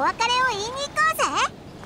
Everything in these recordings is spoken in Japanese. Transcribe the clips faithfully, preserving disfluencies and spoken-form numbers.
別れを言いに行こうぜ。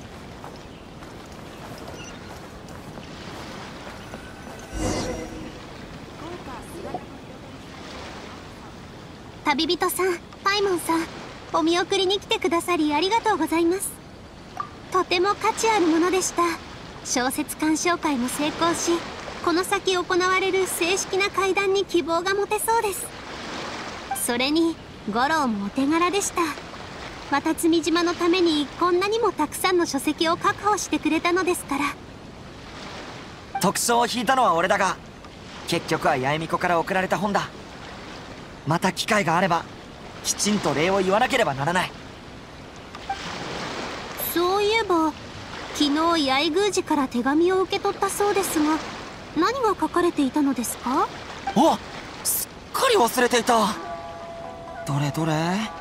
旅人さん、パイモンさん、お見送りに来てくださりありがとうございます。とても価値あるものでした。小説鑑賞会も成功し、この先行われる正式な会談に希望が持てそうです。それに五郎もお手柄でした。渡積島のためにこんなにもたくさんの書籍を確保してくれたのですから。 特賞を引いたのは俺だが、結局は八重美子から送られた本だ。また機会があればきちんと礼を言わなければならない。 そういえば昨日八重宮司から手紙を受け取ったそうですが、何が書かれていたのですか？ お、すっかり忘れていた。どれどれ。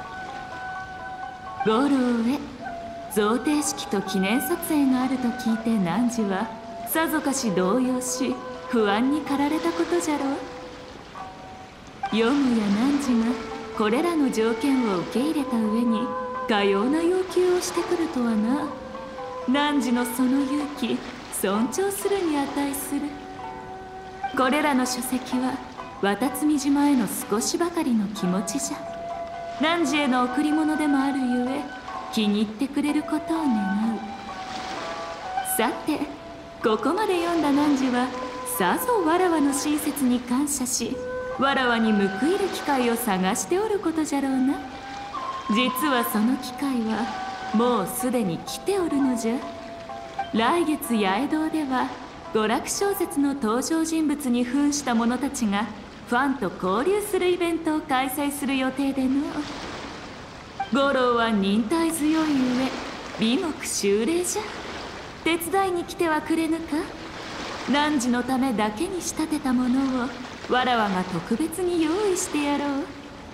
五郎へ贈呈式と記念撮影があると聞いて汝はさぞかし動揺し不安に駆られたことじゃろう。よもや汝がこれらの条件を受け入れた上にかような要求をしてくるとはな。汝のその勇気尊重するに値する。これらの書籍は渡積島への少しばかりの気持ちじゃ。汝への贈り物でもあるゆえ気に入ってくれることを願う。さてここまで読んだ汝はさぞわらわの親切に感謝し、わらわに報いる機会を探しておることじゃろうな。実はその機会はもうすでに来ておるのじゃ。来月八重堂では娯楽小説の登場人物に扮した者たちがファンと交流するイベントを開催する予定での。五郎は忍耐強いゆえ美目秀麗じゃ。手伝いに来てはくれぬか。汝のためだけに仕立てたものをわらわが特別に用意してやろう。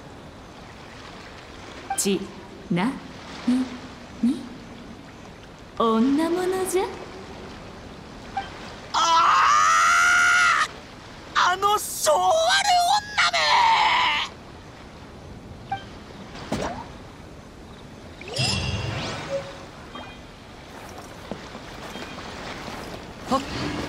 ちなみに女物じゃ。 ああ、あの性悪女め。はっ。